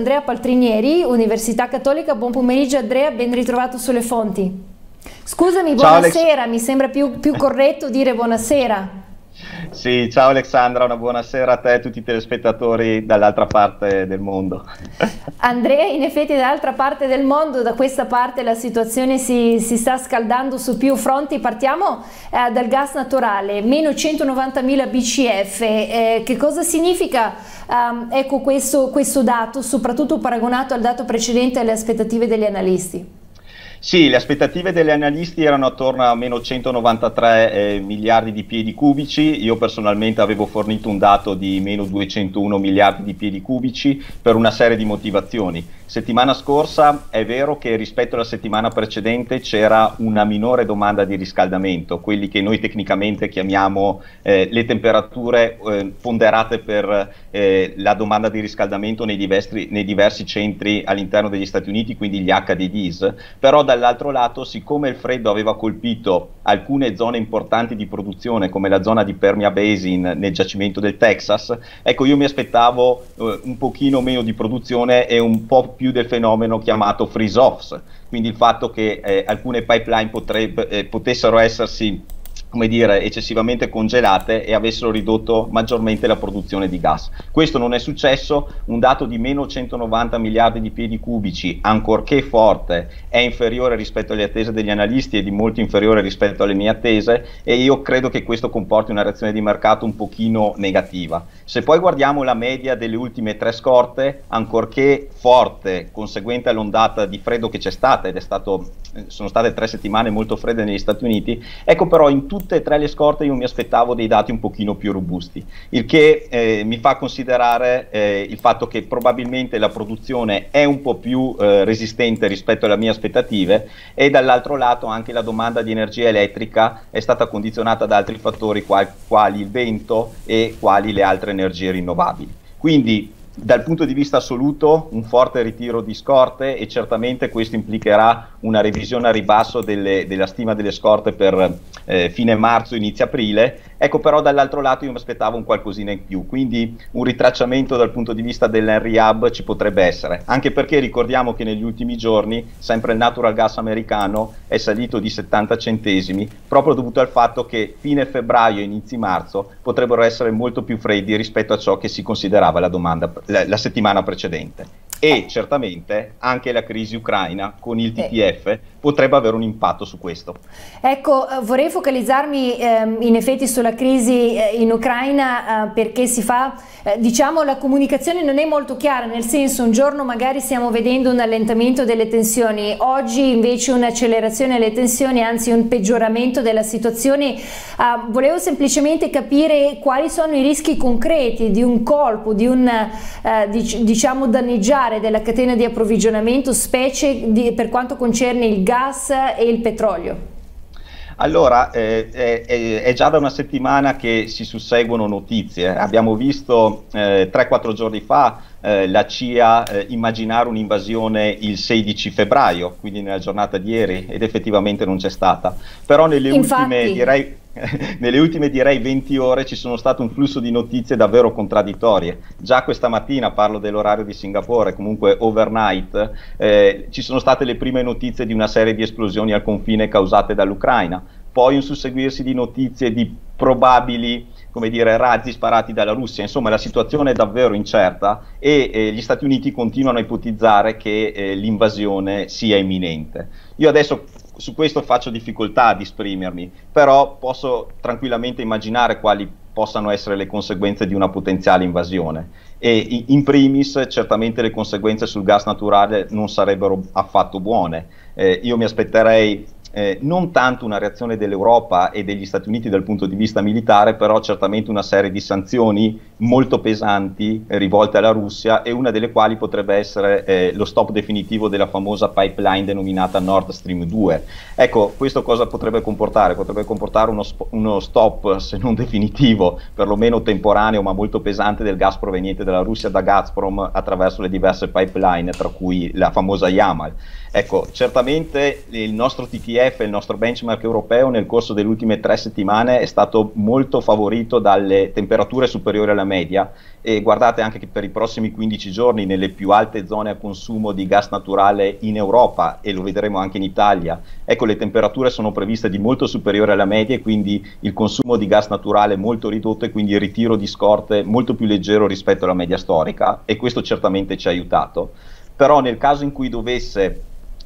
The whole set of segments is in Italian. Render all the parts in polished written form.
Andrea Paltrinieri, Università Cattolica. Buon pomeriggio Andrea, ben ritrovato sulle fonti. Scusami, buonasera, mi sembra più corretto dire buonasera. Sì, ciao Alexandra, una buonasera a te e a tutti i telespettatori dall'altra parte del mondo. Andrea, in effetti dall'altra parte del mondo, da questa parte la situazione si sta scaldando su più fronti. Partiamo dal gas naturale, meno 190.000 BCF. Che cosa significa ecco questo dato, soprattutto paragonato al dato precedente e alle aspettative degli analisti? Sì, le aspettative degli analisti erano attorno a meno 193 miliardi di piedi cubici. Io personalmente avevo fornito un dato di meno 201 miliardi di piedi cubici per una serie di motivazioni. Settimana scorsa è vero che rispetto alla settimana precedente c'era una minore domanda di riscaldamento, quelli che noi tecnicamente chiamiamo le temperature ponderate per la domanda di riscaldamento nei diversi centri all'interno degli Stati Uniti, quindi gli HDDs, però dall'altro lato, siccome il freddo aveva colpito alcune zone importanti di produzione, come la zona di Permian Basin nel giacimento del Texas, ecco, io mi aspettavo un pochino meno di produzione e un po' più del fenomeno chiamato freeze-offs, quindi il fatto che alcune pipeline potessero essersi, come dire, eccessivamente congelate e avessero ridotto maggiormente la produzione di gas. Questo non è successo. Un dato di meno 190 miliardi di piedi cubici, ancorché forte, è inferiore rispetto alle attese degli analisti e di molto inferiore rispetto alle mie attese, e io credo che questo comporti una reazione di mercato un pochino negativa. Se poi guardiamo la media delle ultime 3 scorte, ancorché forte, conseguente all'ondata di freddo che c'è stata, sono state 3 settimane molto fredde negli Stati Uniti, ecco, però in tutte e 3 le scorte io mi aspettavo dei dati un pochino più robusti, il che mi fa considerare il fatto che probabilmente la produzione è un po' più resistente rispetto alle mie aspettative, e dall'altro lato anche la domanda di energia elettrica è stata condizionata da altri fattori quali il vento e quali le altre energie rinnovabili. Quindi dal punto di vista assoluto un forte ritiro di scorte, e certamente questo implicherà una revisione a ribasso della stima delle scorte per fine marzo, inizio aprile. Ecco, però dall'altro lato io mi aspettavo un qualcosina in più, quindi un ritracciamento dal punto di vista dell'Henry Hub ci potrebbe essere, anche perché ricordiamo che negli ultimi giorni sempre il natural gas americano è salito di 70 centesimi, proprio dovuto al fatto che fine febbraio e inizi marzo potrebbero essere molto più freddi rispetto a ciò che si considerava la domanda la settimana precedente. E certamente anche la crisi ucraina con il TTF potrebbe avere un impatto su questo. Ecco, vorrei focalizzarmi in effetti sulla crisi in Ucraina, perché diciamo, la comunicazione non è molto chiara, nel senso, un giorno magari stiamo vedendo un allentamento delle tensioni, oggi invece un'accelerazione delle tensioni, anzi un peggioramento della situazione. Volevo semplicemente capire quali sono i rischi concreti di un colpo, di un diciamo danneggiare della catena di approvvigionamento, specie per quanto concerne il gas e il petrolio. Allora, è già da una settimana che si susseguono notizie. Abbiamo visto 3-4 giorni fa la CIA immaginare un'invasione il 16 febbraio, quindi nella giornata di ieri, ed effettivamente non c'è stata. Però nelle ultime direi 20 ore ci sono stato un flusso di notizie davvero contraddittorie. Già questa mattina, parlo dell'orario di Singapore, comunque overnight, ci sono state le prime notizie di una serie di esplosioni al confine causate dall'Ucraina, poi un susseguirsi di notizie di probabili, come dire, razzi sparati dalla Russia. Insomma, la situazione è davvero incerta e gli Stati Uniti continuano a ipotizzare che l'invasione sia imminente. Io adesso su questo faccio difficoltà ad esprimermi, però posso tranquillamente immaginare quali possano essere le conseguenze di una potenziale invasione, e in primis certamente le conseguenze sul gas naturale non sarebbero affatto buone. Io mi aspetterei non tanto una reazione dell'Europa e degli Stati Uniti dal punto di vista militare, però certamente una serie di sanzioni molto pesanti rivolte alla Russia, e una delle quali potrebbe essere lo stop definitivo della famosa pipeline denominata Nord Stream 2. Ecco, questo cosa potrebbe comportare? Potrebbe comportare uno stop, se non definitivo, perlomeno temporaneo, ma molto pesante, del gas proveniente dalla Russia da Gazprom attraverso le diverse pipeline, tra cui la famosa Yamal. Ecco, certamente il nostro TTF TTF, il nostro benchmark europeo, nel corso delle ultime 3 settimane è stato molto favorito dalle temperature superiori alla media, e guardate anche che per i prossimi 15 giorni nelle più alte zone a consumo di gas naturale in Europa, e lo vedremo anche in Italia, ecco, le temperature sono previste di molto superiore alla media, e quindi il consumo di gas naturale molto ridotto, e quindi il ritiro di scorte molto più leggero rispetto alla media storica, e questo certamente ci ha aiutato. Però nel caso in cui dovesse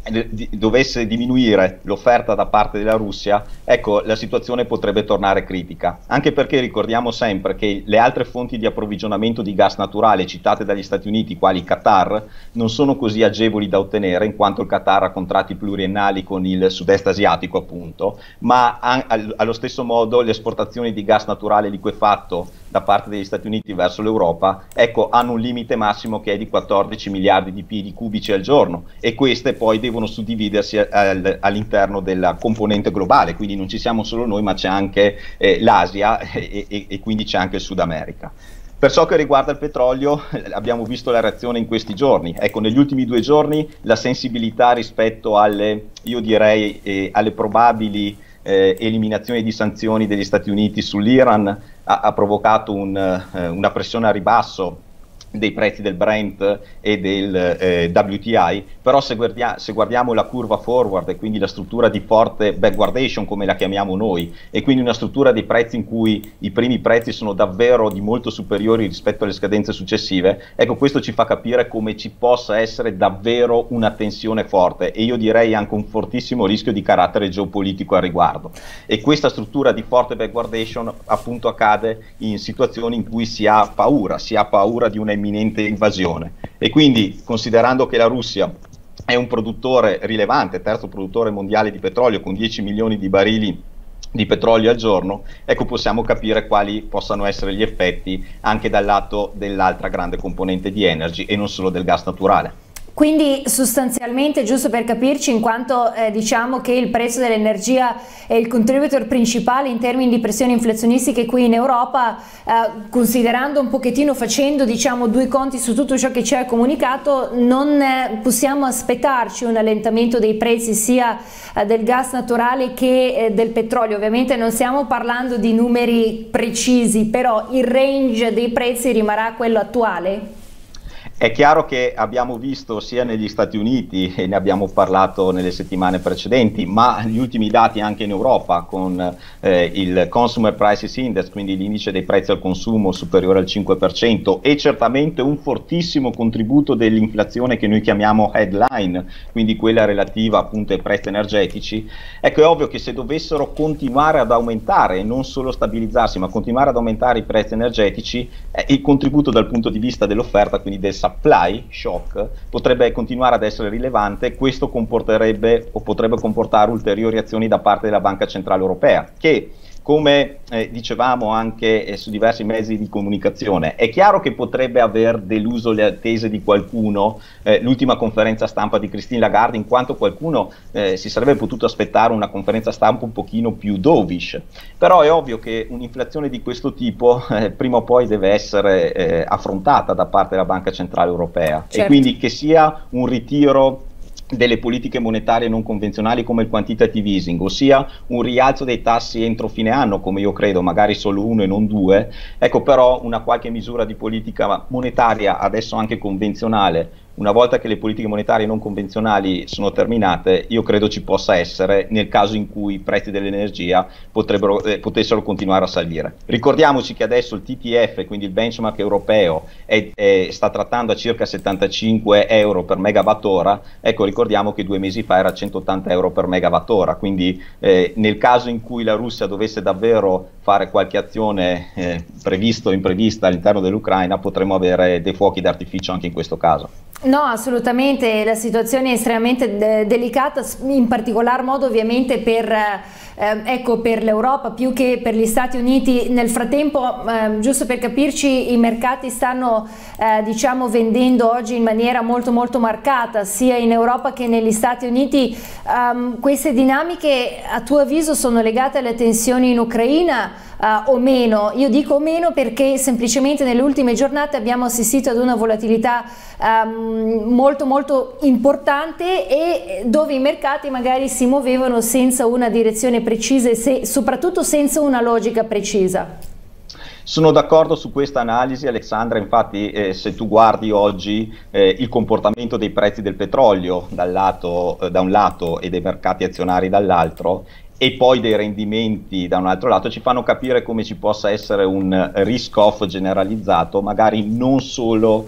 diminuire l'offerta da parte della Russia, ecco, la situazione potrebbe tornare critica, anche perché ricordiamo sempre che le altre fonti di approvvigionamento di gas naturale citate dagli Stati Uniti, quali Qatar, non sono così agevoli da ottenere, in quanto il Qatar ha contratti pluriennali con il sud-est asiatico, appunto, ma allo stesso modo le esportazioni di gas naturale liquefatto da parte degli Stati Uniti verso l'Europa, ecco, hanno un limite massimo che è di 14 miliardi di piedi cubici al giorno, e queste poi devono suddividersi all'interno della componente globale, quindi non ci siamo solo noi, ma c'è anche l'Asia, e quindi c'è anche il Sud America. Per ciò che riguarda il petrolio, abbiamo visto la reazione in questi giorni. Ecco, negli ultimi 2 giorni la sensibilità rispetto alle, io direi, alle probabili eliminazioni di sanzioni degli Stati Uniti sull'Iran ha provocato una pressione a ribasso dei prezzi del Brent e del WTI, però se guardiamo la curva forward, e quindi la struttura di forte backwardation come la chiamiamo noi, e quindi una struttura dei prezzi in cui i primi prezzi sono davvero di molto superiori rispetto alle scadenze successive, ecco, questo ci fa capire come ci possa essere davvero una tensione forte, e io direi anche un fortissimo rischio di carattere geopolitico al riguardo. E questa struttura di forte backwardation appunto accade in situazioni in cui si ha paura di una imminente invasione, e quindi, considerando che la Russia è un produttore rilevante, terzo produttore mondiale di petrolio con 10 milioni di barili di petrolio al giorno, ecco, possiamo capire quali possano essere gli effetti anche dal lato dell'altra grande componente di energy, e non solo del gas naturale. Quindi sostanzialmente, giusto per capirci, in quanto diciamo che il prezzo dell'energia è il contributor principale in termini di pressioni inflazionistiche qui in Europa, considerando un pochettino, facendo diciamo 2 conti su tutto ciò che ci è comunicato, non possiamo aspettarci un allentamento dei prezzi sia del gas naturale che del petrolio. Ovviamente non stiamo parlando di numeri precisi, però il range dei prezzi rimarrà quello attuale? È chiaro che abbiamo visto sia negli Stati Uniti, e ne abbiamo parlato nelle settimane precedenti, ma gli ultimi dati anche in Europa, con il Consumer Prices Index, quindi l'indice dei prezzi al consumo superiore al 5%, e certamente un fortissimo contributo dell'inflazione che noi chiamiamo headline, quindi quella relativa appunto ai prezzi energetici. Ecco, è ovvio che se dovessero continuare ad aumentare, e non solo stabilizzarsi, ma continuare ad aumentare i prezzi energetici, il contributo dal punto di vista dell'offerta, quindi del supply shock, potrebbe continuare ad essere rilevante. Questo comporterebbe o potrebbe comportare ulteriori azioni da parte della Banca Centrale Europea, che, come dicevamo anche su diversi mezzi di comunicazione, è chiaro che potrebbe aver deluso le attese di qualcuno l'ultima conferenza stampa di Christine Lagarde, in quanto qualcuno si sarebbe potuto aspettare una conferenza stampa un pochino più dovish. Però è ovvio che un'inflazione di questo tipo prima o poi deve essere affrontata da parte della Banca Centrale Europea, certo. E quindi che sia un ritiro delle politiche monetarie non convenzionali come il quantitative easing, ossia un rialzo dei tassi entro fine anno, come io credo, magari solo 1 e non 2, ecco, però una qualche misura di politica monetaria, adesso anche convenzionale, una volta che le politiche monetarie non convenzionali sono terminate, io credo ci possa essere, nel caso in cui i prezzi dell'energia potessero continuare a salire. Ricordiamoci che adesso il TTF, quindi il benchmark europeo, sta trattando a circa 75 euro per megawattora. Ecco, ricordiamo che 2 mesi fa era 180 euro per megawattora, quindi nel caso in cui la Russia dovesse davvero fare qualche azione prevista o imprevista all'interno dell'Ucraina, potremmo avere dei fuochi d'artificio anche in questo caso. No, assolutamente, la situazione è estremamente delicata, in particolar modo ovviamente per l'Europa più che per gli Stati Uniti. Nel frattempo, giusto per capirci, i mercati stanno diciamo vendendo oggi in maniera molto marcata, sia in Europa che negli Stati Uniti. Queste dinamiche, a tuo avviso, sono legate alle tensioni in Ucraina o meno. Io dico o meno perché semplicemente nelle ultime giornate abbiamo assistito ad una volatilità molto molto importante e dove i mercati magari si muovevano senza una direzione precisa e soprattutto senza una logica precisa. Sono d'accordo su questa analisi, Alexandra. Infatti se tu guardi oggi il comportamento dei prezzi del petrolio da un lato e dei mercati azionari dall'altro, e poi dei rendimenti da un altro lato, ci fanno capire come ci possa essere un risk-off generalizzato, magari non solo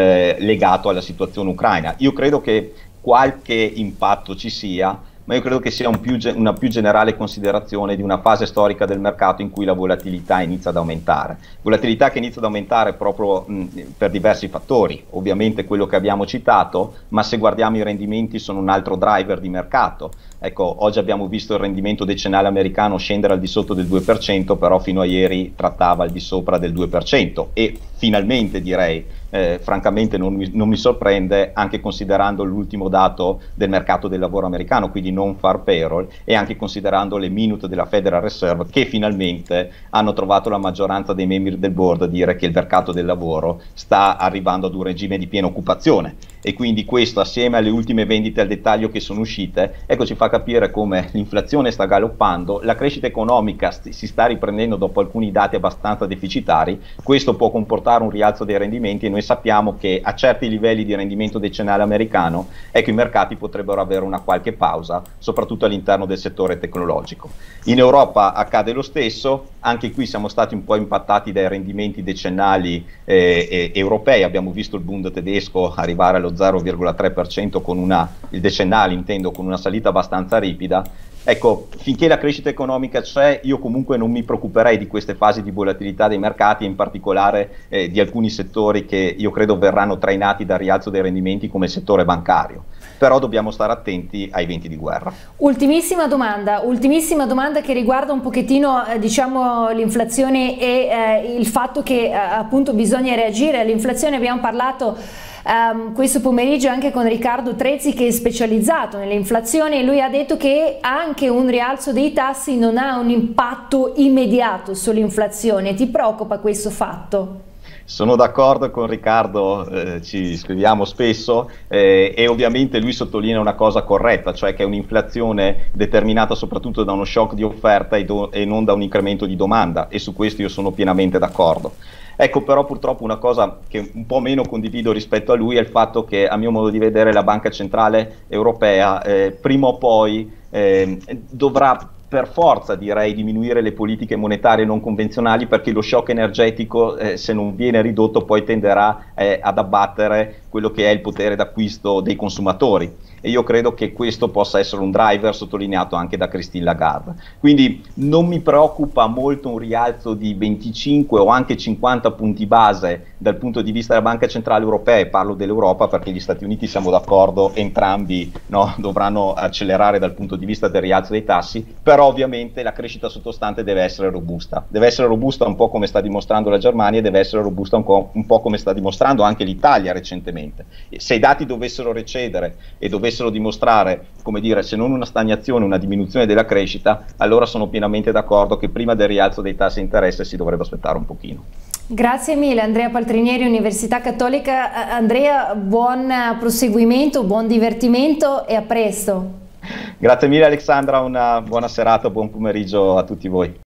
legato alla situazione ucraina. Io credo che qualche impatto ci sia, ma io credo che sia una più generale considerazione di una fase storica del mercato in cui la volatilità inizia ad aumentare. Volatilità che inizia ad aumentare proprio per diversi fattori, ovviamente quello che abbiamo citato, ma se guardiamo i rendimenti sono un altro driver di mercato. Ecco, oggi abbiamo visto il rendimento decennale americano scendere al di sotto del 2%, però fino a ieri trattava al di sopra del 2% e finalmente direi, francamente non mi sorprende, anche considerando l'ultimo dato del mercato del lavoro americano, quindi non farm payroll, e anche considerando le minute della Federal Reserve che finalmente hanno trovato la maggioranza dei membri del board a dire che il mercato del lavoro sta arrivando ad un regime di piena occupazione. E quindi questo, assieme alle ultime vendite al dettaglio che sono uscite, ecco, ci fa capire come l'inflazione sta galoppando, la crescita economica si sta riprendendo dopo alcuni dati abbastanza deficitari. Questo può comportare un rialzo dei rendimenti e noi sappiamo che a certi livelli di rendimento decennale americano, ecco, i mercati potrebbero avere una qualche pausa, soprattutto all'interno del settore tecnologico. In Europa accade lo stesso, anche qui siamo stati un po' impattati dai rendimenti decennali europei, abbiamo visto il Bund tedesco arrivare allo 0,3% con il decennale intendo, con una salita abbastanza ripida. Ecco, finché la crescita economica c'è, io comunque non mi preoccuperei di queste fasi di volatilità dei mercati, in particolare di alcuni settori che io credo verranno trainati dal rialzo dei rendimenti, come il settore bancario. Però dobbiamo stare attenti ai venti di guerra. Ultimissima domanda che riguarda un pochettino diciamo l'inflazione e il fatto che appunto bisogna reagire all'inflazione. Abbiamo parlato questo pomeriggio anche con Riccardo Trezzi, che è specializzato nell'inflazione, e lui ha detto che anche un rialzo dei tassi non ha un impatto immediato sull'inflazione. Ti preoccupa questo fatto? Sono d'accordo con Riccardo, ci scriviamo spesso e ovviamente lui sottolinea una cosa corretta, cioè che è un'inflazione determinata soprattutto da uno shock di offerta e non da un incremento di domanda, e su questo io sono pienamente d'accordo. Ecco, però purtroppo una cosa che un po' meno condivido rispetto a lui è il fatto che, a mio modo di vedere, la Banca Centrale Europea prima o poi dovrà per forza, direi, diminuire le politiche monetarie non convenzionali, perché lo shock energetico, se non viene ridotto, poi tenderà ad abbattere quello che è il potere d'acquisto dei consumatori. E io credo che questo possa essere un driver sottolineato anche da Christine Lagarde. Quindi non mi preoccupa molto un rialzo di 25 o anche 50 punti base dal punto di vista della Banca Centrale Europea, e parlo dell'Europa perché gli Stati Uniti, siamo d'accordo, entrambi dovranno accelerare dal punto di vista del rialzo dei tassi, però ovviamente la crescita sottostante deve essere robusta un po' come sta dimostrando la Germania, e deve essere robusta un po' come sta dimostrando anche l'Italia recentemente. Se i dati dovessero recedere e dovessero dimostrare, come dire, se non una stagnazione, una diminuzione della crescita, allora sono pienamente d'accordo che prima del rialzo dei tassi di interesse si dovrebbe aspettare un pochino. Grazie mille Andrea Paltrinieri, Università Cattolica. Andrea, buon proseguimento, buon divertimento e a presto. Grazie mille Alexandra, una buona serata, buon pomeriggio a tutti voi.